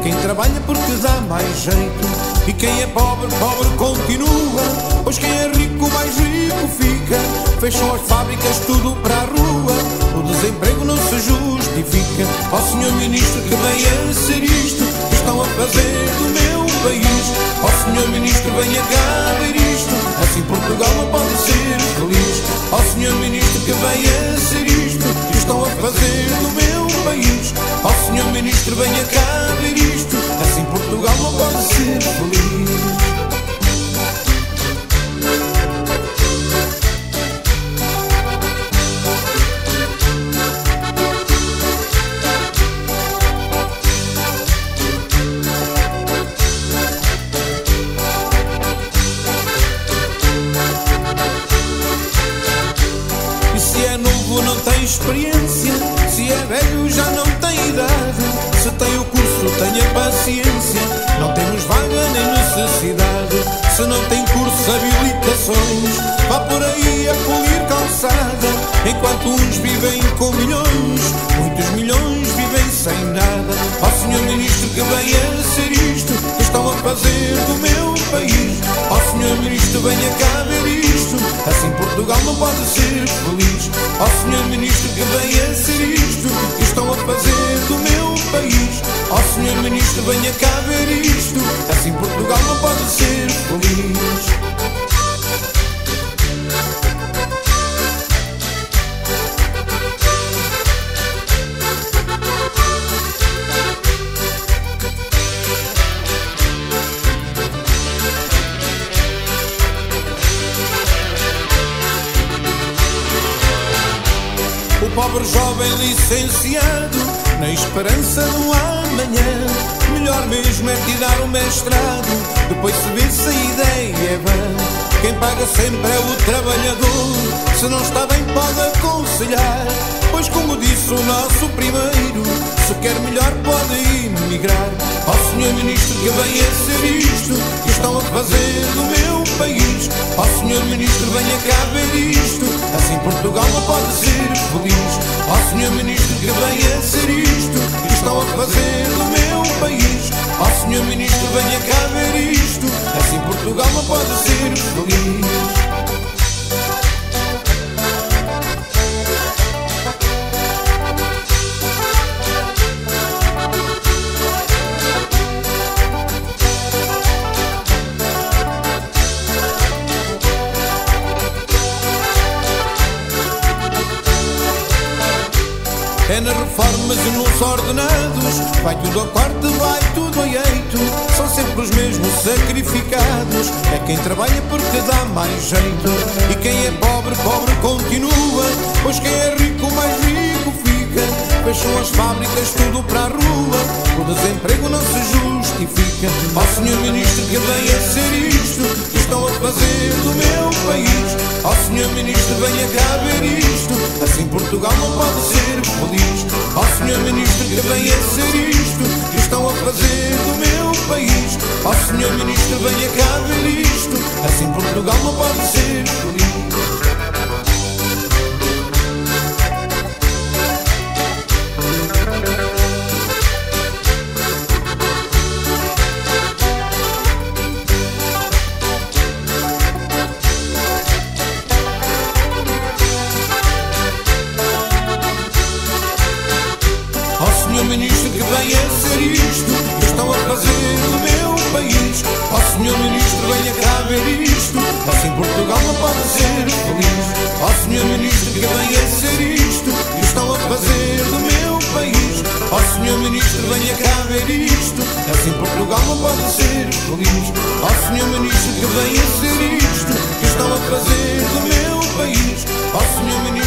quem trabalha porque dá mais jeito. E quem é pobre, pobre continua, pois quem é rico, mais rico fica. Fecham as fábricas, tudo para a rua, o desemprego não se justifica. Ó Senhor Ministro, que venha ser isto que estão a fazer do meu país. Ó Senhor Ministro, venha cá ver isto, assim Portugal não pode ser feliz. Ó Senhor Ministro, que venha ser isto que estão a fazer do meu país. Ó Senhor Ministro, venha cá ver isto, assim Portugal não pode ser feliz. E se é novo não tem experiência, se é velho já não tem idade, se tem o curso tenha paciência, não temos vaga nem necessidade. Se não tem curso, habilitações, vá por aí a polir calçada. Enquanto uns vivem com milhões, muitos milhões vivem sem nada. Ó Senhor Ministro, que venha ser isto que estão a fazer do meu país. Ó Senhor Ministro, venha cá ver isto, assim Portugal não pode ser feliz. Ó Senhor Ministro, que venha ser isto que estão a fazer do meu país. Ó Senhor Ministro, venha cá ver isto, assim Portugal não pode ser feliz. O pobre jovem licenciado, na esperança do amanhã, melhor mesmo é tirar o mestrado, depois se vê se a ideia é vã. Quem paga sempre é o trabalhador, se não está bem pode aconselhar, pois como disse o nosso primeiro, se quer melhor pode emigrar. Ó Senhor Ministro, que venha ser isto que estão a fazer do meu país. Ó Senhor Ministro, venha cá ver isto, assim Portugal não pode ser feliz. Ó Senhor Ministro, que venha ser isto que estão a fazer do meu país. Ó Senhor Ministro, venha cá ver isto, assim Portugal não pode ser feliz. É nas reformas e nos ordenados, vai tudo a corte, vai tudo a eito, são sempre os mesmos sacrificados. É quem trabalha porque dá mais jeito. E quem é pobre, pobre continua, pois quem é rico, mais rico fica. Fecham as fábricas, tudo para a rua, o desemprego não se justifica. Ó Senhor Ministro, que venha ser isto que estão a fazer do meu país. Ó Senhor Ministro, venha cá ver isto, assim Portugal não pode ser feliz. Ó Senhor Ministro, que venha ser isto que estão a fazer do meu país. Ó Senhor Ministro, venha cá ver isto, assim Portugal não pode ser feliz. Senhor Ministro, que venha ser isto que estão a fazer do meu país. Ó Senhor Ministro, venha cá ver isto, assim Portugal não pode ser feliz. Ó Senhor Ministro, que venha ser isto que estão a fazer do meu país. Ó Senhor Ministro, venha cá ver isto, assim Portugal não pode ser feliz. Ó Senhor Ministro, que venha ser isto que estão a fazer do meu país. Ó Senhor Ministro,